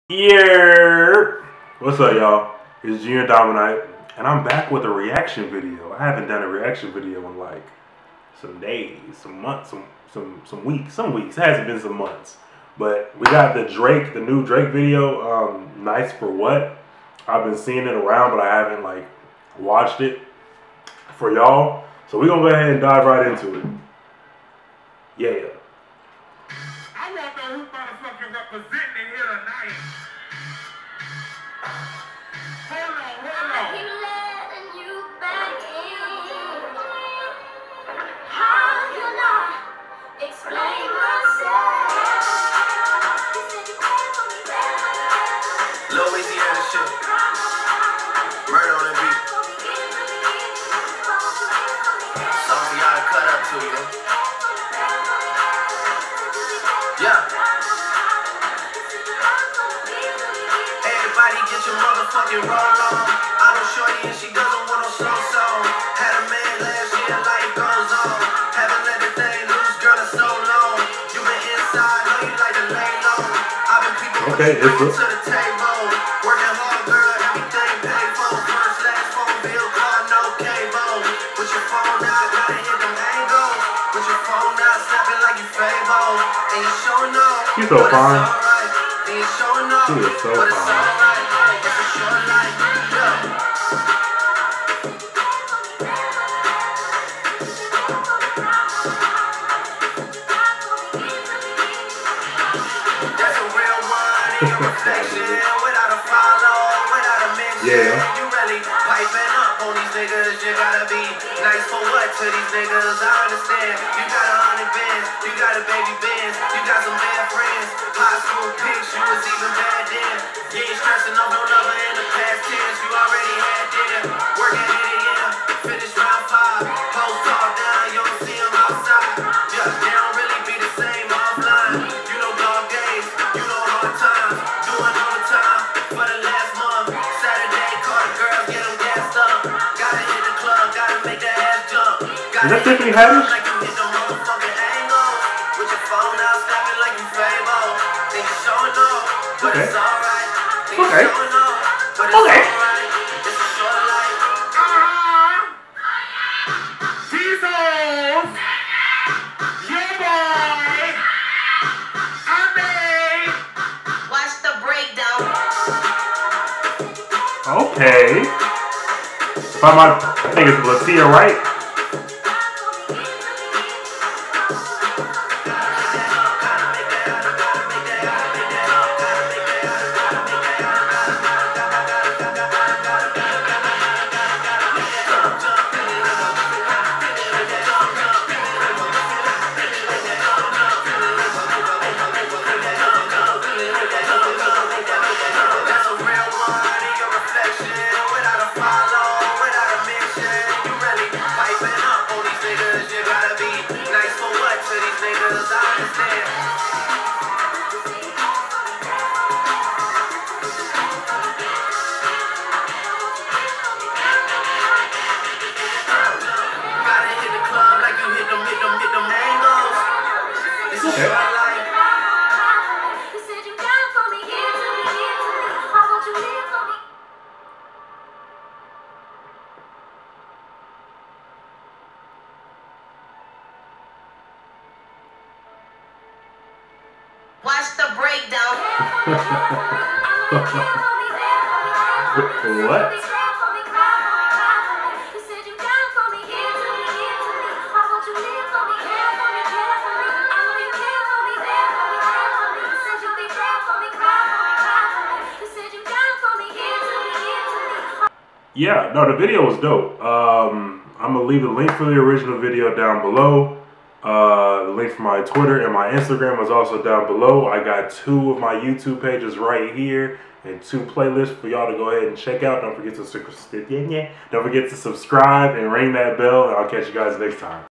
Yeah, what's up, y'all? It's Junior Dominite, and I'm back with a reaction video. I haven't done a reaction video in like some days, some months, some weeks. Some weeks. It hasn't been some months. But we got the new Drake video. Nice for What? I've been seeing it around, but I haven't like watched it for y'all. So we're gonna go ahead and dive right into it. Yeah. I want to know who motherfucking representing here tonight. Hold on. He letting you back in. How can I explain myself? You said you cared for me better. Louisiana shit. Murder on the beat. Something y'all to cut up to you. Yeah. Everybody get your motherfucking roll on. I know shorty and she doesn't want no slow song. Had a man last year, life goes on. Haven't let the thing loose, girl, it's so long. You been inside, know you like to lay low. I've been people to the table. Working hard, girl, everything paid for. First, last phone bill, car, no cable. Put your phone out, gotta hit them angles. Put your phone out, snapping like you Fable. And you showing up, She's so fine. and you showing up, She is so but it's fine. alright. It's a short life, yeah. That's a real one in your reflection. Without a follow, without a mention. Yeah. You really piping up on these niggas. You gotta be nice for what to these niggas? I understand. You got 100 bands, you got a baby Benz, you got some bad friends. High school pics, you was even bad then. You ain't stressing off no lover in the past tense. You already had dinner. Work at 8 a.m. Finish round 5. Post all down, you don't see them outside. Yeah, they don't really be the same offline. You know dog days, you know hard times. Doing all the time for the last month. Saturday, call the girls, get them gassed up. Gotta hit the club, gotta make that ass jump. Is that Tiffany Haddish? Like you hit the motherfucking angle. With your phone out, snapping like you Fable. Then you showing up, but it's alright. Then you showing up, but it's alright. It's a short life. Jesus! Yeah, boy! I made! Watch the breakdown. Okay. I think it's Latia Wright. That's a real one in your reflection. Without a follow, without a mention. You really piping up on these niggas. You gotta be nice for what to these niggas? I understand. Gotta hit the club like you hit them angles. It's a short life. You said you down for me, give to me. Why won't you live for me? Watch the breakdown. What? You said you down for me, give to me. Why won't you live for me, care for me, care for me? I know you care for me, there for me, care for me. You said you'll be there for me, cry for me, cry for me. You said you down for me, give to me. Yeah, no, the video was dope. I'm gonna leave the link for the original video down below. The link for my Twitter and my Instagram is also down below. I got 2 of my YouTube pages right here and 2 playlists for y'all to go ahead and check out. Don't forget to subscribe and ring that bell, and I'll catch you guys next time.